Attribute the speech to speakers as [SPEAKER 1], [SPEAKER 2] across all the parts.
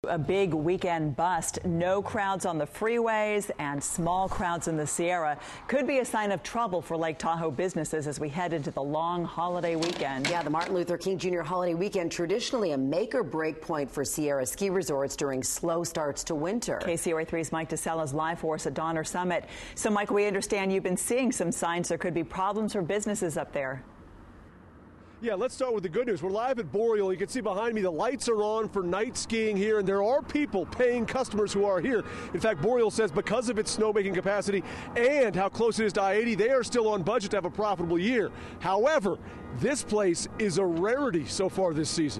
[SPEAKER 1] A big weekend bust. No crowds on the freeways and small crowds in the Sierra could be a sign of trouble for Lake Tahoe businesses as we head into the long holiday weekend.
[SPEAKER 2] Yeah, the Martin Luther King Jr. holiday weekend, traditionally a make or break point for Sierra ski resorts during slow starts to winter.
[SPEAKER 1] KCRA 3's Mike DeSella is live for us at Donner Summit. So, Mike, we understand you've been seeing some signs there could be problems for businesses up there.
[SPEAKER 3] Yeah, let's start with the good news. We're live at Boreal. You can see behind me the lights are on for night skiing here, and there are people, paying customers who are here. In fact, Boreal says because of its snowmaking capacity and how close it is to I-80, they are still on budget to have a profitable year. However, this place is a rarity so far this season.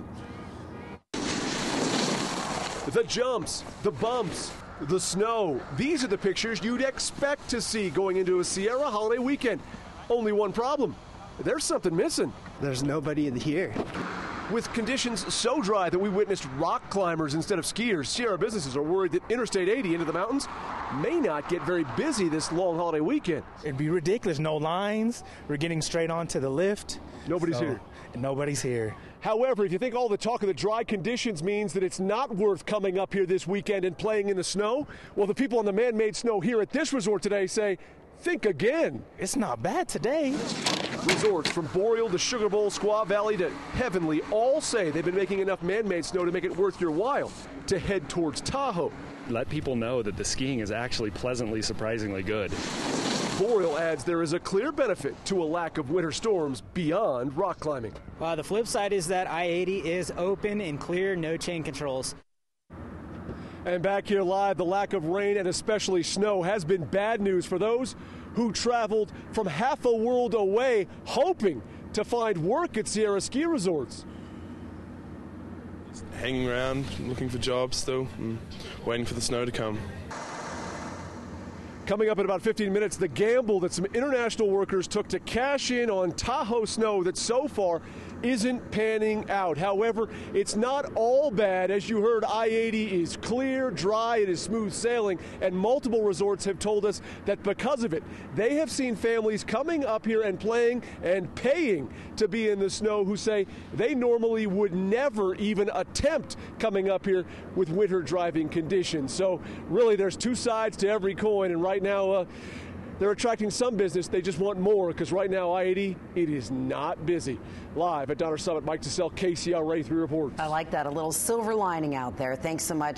[SPEAKER 3] The jumps, the bumps, the snow. These are the pictures you'd expect to see going into a Sierra holiday weekend. Only one problem. There's something missing.
[SPEAKER 4] There's nobody here.
[SPEAKER 3] With conditions so dry that we witnessed rock climbers instead of skiers, Sierra businesses are worried that Interstate 80 into the mountains may not get very busy this long holiday weekend.
[SPEAKER 4] It'd be ridiculous. No lines. We're getting straight onto the lift.
[SPEAKER 3] Nobody's here.
[SPEAKER 4] Nobody's here.
[SPEAKER 3] However, if you think all the talk of the dry conditions means that it's not worth coming up here this weekend and playing in the snow, well, the people on the man-made snow here at this resort today say, think again.
[SPEAKER 4] It's not bad today.
[SPEAKER 3] Resorts from Boreal to Sugar Bowl, Squaw Valley to Heavenly all say they've been making enough man-made snow to make it worth your while to head towards Tahoe.
[SPEAKER 5] Let people know that the skiing is actually pleasantly, surprisingly good.
[SPEAKER 3] Boreal adds there is a clear benefit to a lack of winter storms beyond rock climbing.
[SPEAKER 6] The flip side is that I-80 is open and clear, no chain controls.
[SPEAKER 3] And back here live, the lack of rain and especially snow has been bad news for those who traveled from half a world away hoping to find work at Sierra ski resorts.
[SPEAKER 7] Hanging around, looking for jobs still, and waiting for the snow to come.
[SPEAKER 3] Coming up in about 15 minutes, the gamble that some international workers took to cash in on Tahoe snow that so far isn't panning out. However, it's not all bad. As you heard, I-80 is clear, dry, it is smooth sailing, and multiple resorts have told us that because of it, they have seen families coming up here and playing and paying to be in the snow who say they normally would never even attempt coming up here with winter driving conditions. So really, there's two sides to every coin, and right now, they're attracting some business. They just want more because right now, I-80, it is not busy. Live at Donner Summit, Mike DeSella, KCRA 3 reports.
[SPEAKER 2] I like that. A little silver lining out there. Thanks so much.